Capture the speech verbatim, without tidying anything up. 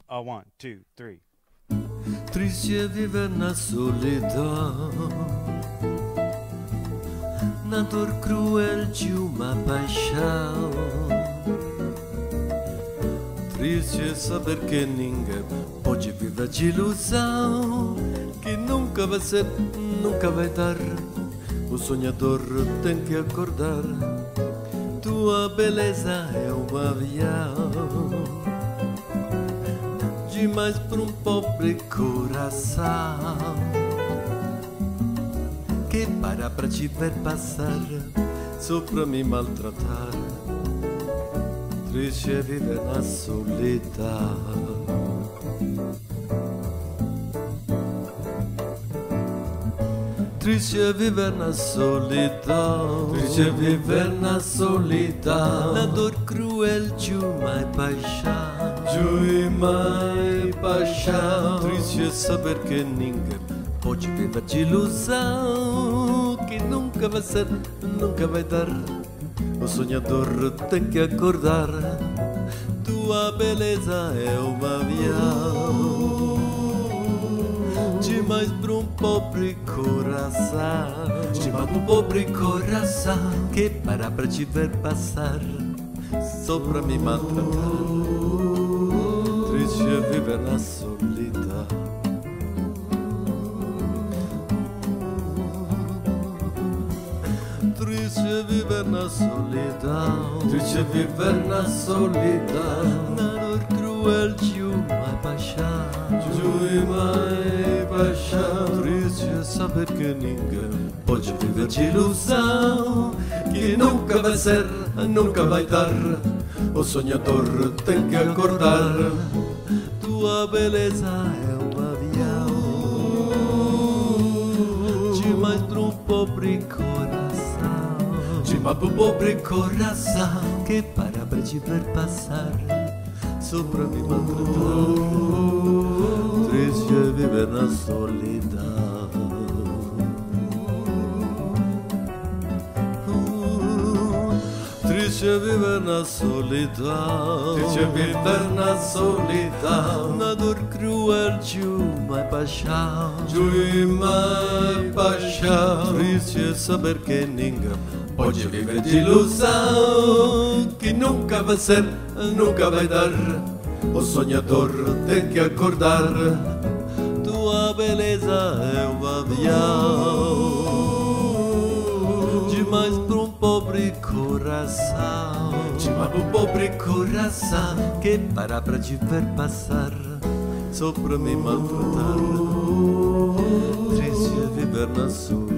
A one, two, three. Triste é viver na solidão, na dor cruel de uma paixão. Triste é saber que ninguém pode viver de ilusão, que nunca vai ser, nunca vai dar. O sonhador tem que acordar. Tua beleza é um avião demais para um pobre coração que para pra te ver passar só pra me maltratar. Triste é viver na solidão. Triste é viver na solidão. Triste é viver na solidão, na dor cruel de uma paixão. De uma paixão. Triste é saber que ninguém pode viver de ilusão, que nunca vai ser, nunca vai dar. O sonhador tem que acordar. Tua beleza é um avião demais para um pobre coração, demais para um pobre coração que para pra te ver passar só pra me maltratar. Triste é viver na solidão. Triste é viver na solidão. Triste é viver na solidão, na dor cruel de uma paixão. De uma paixão. Triste é saber que ninguém pode viver de ilusão, que nunca vai ser, nunca vai dar. O sonhador tem que acordar. Tua beleza é um avião demais para um pobre coração, demais para um pobre coração que para pra te ver passar só pra me maltratar. Triste é viver na solidão. Triste é viver na solidão. Triste é viver na solidão, na dor cruel de uma paixão. De uma paixão. Triste é saber que ninguém pode viver de ilusão, que nunca vai ser, nunca vai dar. O sonhador tem que acordar. Tua beleza é um avião demais para um pobre coração, demais para um pobre coração que para pra te ver passar só pra me maltratar. Triste é viver na solidão.